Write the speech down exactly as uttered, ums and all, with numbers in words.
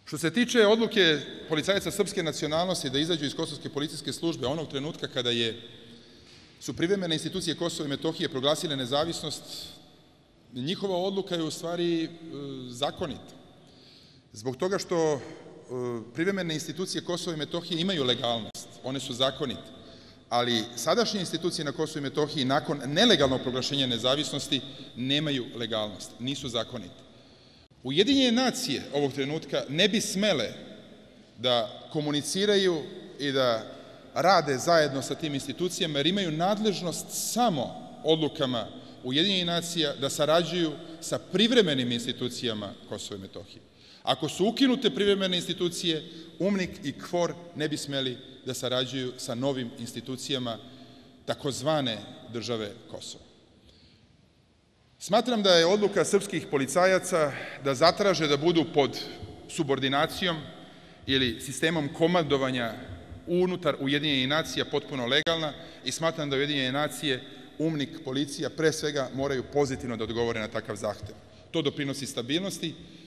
Što se tiče odluke policajaca srpske nacionalnosti da izađu iz kosovske policijske službe onog trenutka kada je, su privremene institucije Kosova i Metohije proglasile nezavisnost, njihova odluka je u stvari e, zakonita. Zbog toga što e, privremene institucije Kosova i Metohije imaju legalnost, one su zakonite, ali sadašnje institucije na Kosovu i Metohiji nakon nelegalnog proglašenja nezavisnosti nemaju legalnost, nisu zakonite. Ujedinjene nacije ovog trenutka ne bi smele da komuniciraju i da rade zajedno sa tim institucijama, jer imaju nadležnost samo odlukama Ujedinjenih nacija da sarađuju sa privremenim institucijama Kosova i Metohije. Ako su ukinute privremene institucije, UMNIK i KFOR ne bi smeli da sarađuju sa novim institucijama takozvane države Kosova. Smatram da je odluka srpskih policajaca da zatraže da budu pod subordinacijom ili sistemom komandovanja unutar Ujedinjenih nacija potpuno legalna i smatram da Ujedinjene nacije, UMNIK, policija pre svega moraju pozitivno da odgovore na takav zahtev. To doprinosi stabilnosti